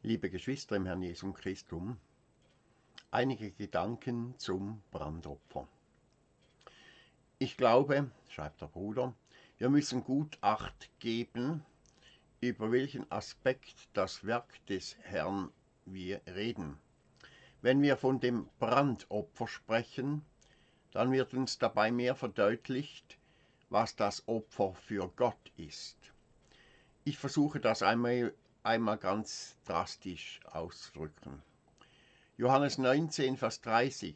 Liebe Geschwister im Herrn Jesum Christum, einige Gedanken zum Brandopfer. Ich glaube, schreibt der Bruder, wir müssen gut Acht geben, über welchen Aspekt das Werk des Herrn wir reden. Wenn wir von dem Brandopfer sprechen, dann wird uns dabei mehr verdeutlicht, was das Opfer für Gott ist. Ich versuche das einmal ganz drastisch auszudrücken. Johannes 19, Vers 30.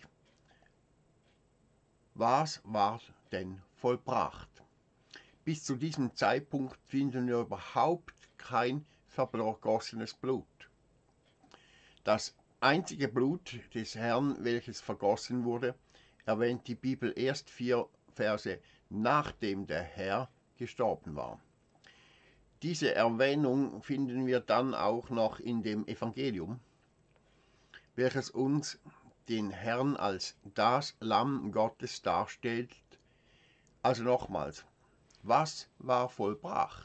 Was war denn vollbracht? Bis zu diesem Zeitpunkt finden wir überhaupt kein vergossenes Blut. Das einzige Blut des Herrn, welches vergossen wurde, erwähnt die Bibel erst 4 Verse nachdem der Herr gestorben war. Diese Erwähnung finden wir dann auch noch in dem Evangelium, welches uns den Herrn als das Lamm Gottes darstellt. Also nochmals, was war vollbracht?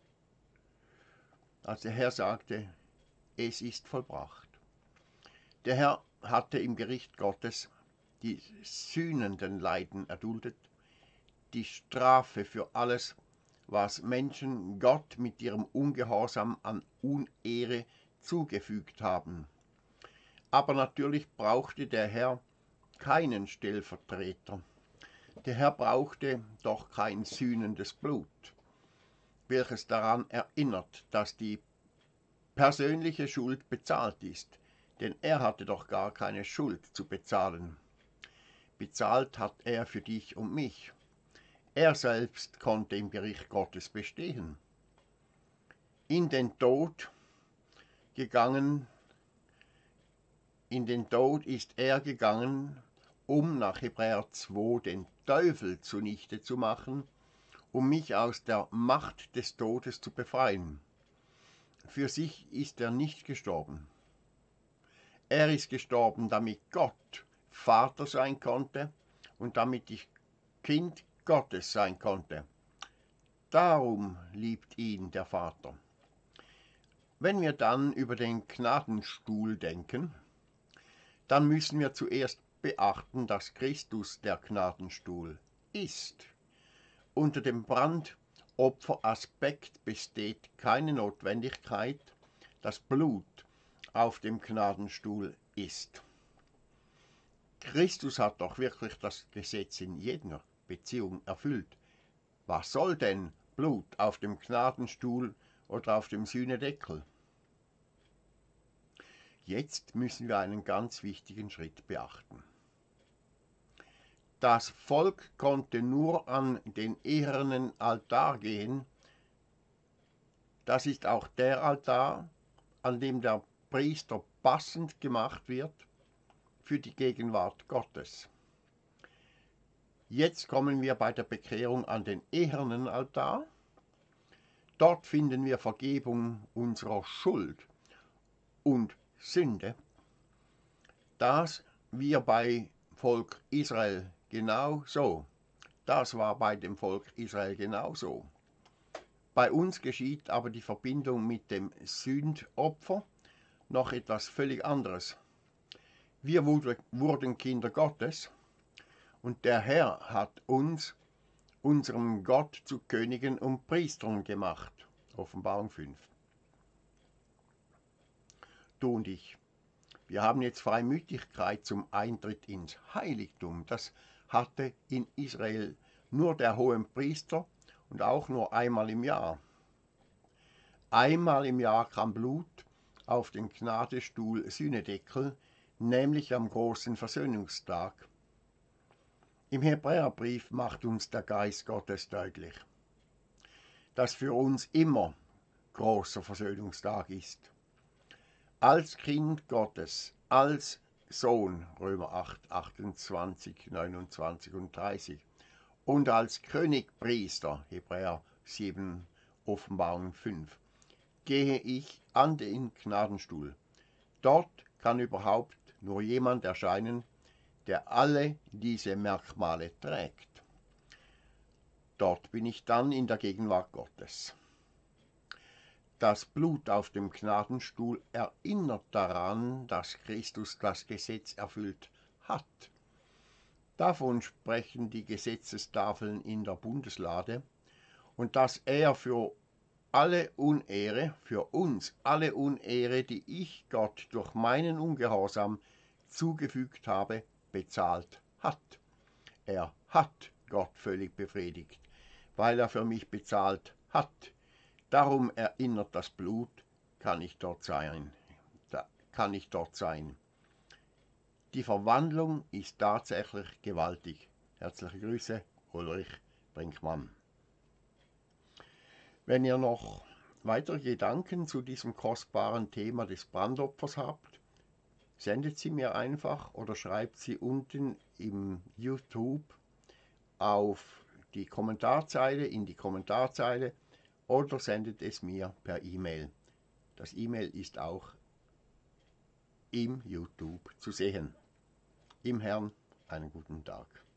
Als der Herr sagte, es ist vollbracht. Der Herr hatte im Gericht Gottes die sühnenden Leiden erduldet, die Strafe für alles, was Menschen Gott mit ihrem Ungehorsam an Unehre zugefügt haben. Aber natürlich brauchte der Herr keinen Stellvertreter. Der Herr brauchte doch kein sühnendes Blut, welches daran erinnert, dass die persönliche Schuld bezahlt ist, denn er hatte doch gar keine Schuld zu bezahlen. Bezahlt hat er für dich und mich. Er selbst konnte im Gericht Gottes bestehen. In den Tod ist er gegangen, um nach Hebräer 2 den Teufel zunichte zu machen, um mich aus der Macht des Todes zu befreien. Für sich ist er nicht gestorben. Er ist gestorben, damit Gott Vater sein konnte und damit ich Kind Gottes sein konnte. Darum liebt ihn der Vater. Wenn wir dann über den Gnadenstuhl denken, dann müssen wir zuerst beachten, dass Christus der Gnadenstuhl ist. Unter dem Brandopferaspekt besteht keine Notwendigkeit, dass Blut auf dem Gnadenstuhl ist. Christus hat doch wirklich das Gesetz in jeder Beziehung erfüllt. Was soll denn Blut auf dem Gnadenstuhl oder auf dem Sühnedeckel? Jetzt müssen wir einen ganz wichtigen Schritt beachten. Das Volk konnte nur an den ehernen Altar gehen. Das ist auch der Altar, an dem der Priester passend gemacht wird für die Gegenwart Gottes. Jetzt kommen wir bei der Bekehrung an den ehernen Altar. Dort finden wir Vergebung unserer Schuld und Sünde. Das wir bei Volk Israel genauso. Das war bei dem Volk Israel genauso. Bei uns geschieht aber die Verbindung mit dem Sündopfer noch etwas völlig anderes. Wir wurden Kinder Gottes und der Herr hat uns, unserem Gott, zu Königen und Priestern gemacht. Offenbarung 5. Du und ich, wir haben jetzt Freimütigkeit zum Eintritt ins Heiligtum. Das hatte in Israel nur der Hohenpriester und auch nur einmal im Jahr. Einmal im Jahr kam Blut auf den Gnadenstuhl Sühnedeckel, nämlich am großen Versöhnungstag. Im Hebräerbrief macht uns der Geist Gottes deutlich, dass für uns immer großer Versöhnungstag ist. Als Kind Gottes, als Sohn, Römer 8, 28, 29 und 30, und als Königpriester, Hebräer 7, Offenbarung 5, gehe ich an den Gnadenstuhl. Dort kann überhaupt nur jemand erscheinen, der alle diese Merkmale trägt. Dort bin ich dann in der Gegenwart Gottes. Das Blut auf dem Gnadenstuhl erinnert daran, dass Christus das Gesetz erfüllt hat. Davon sprechen die Gesetzestafeln in der Bundeslade, und dass er für uns alle Unehre, die ich Gott durch meinen Ungehorsam zugefügt habe, bezahlt hat. Er hat Gott völlig befriedigt, weil er für mich bezahlt hat. Darum erinnert das Blut, kann ich dort sein. Die Verwandlung ist tatsächlich gewaltig. Herzliche Grüße, Ulrich Brinkmann. Wenn ihr noch weitere Gedanken zu diesem kostbaren Thema des Brandopfers habt, sendet sie mir einfach oder schreibt sie unten im YouTube in die Kommentarzeile oder sendet es mir per E-Mail. Das E-Mail ist auch im YouTube zu sehen. Im Herrn einen guten Tag.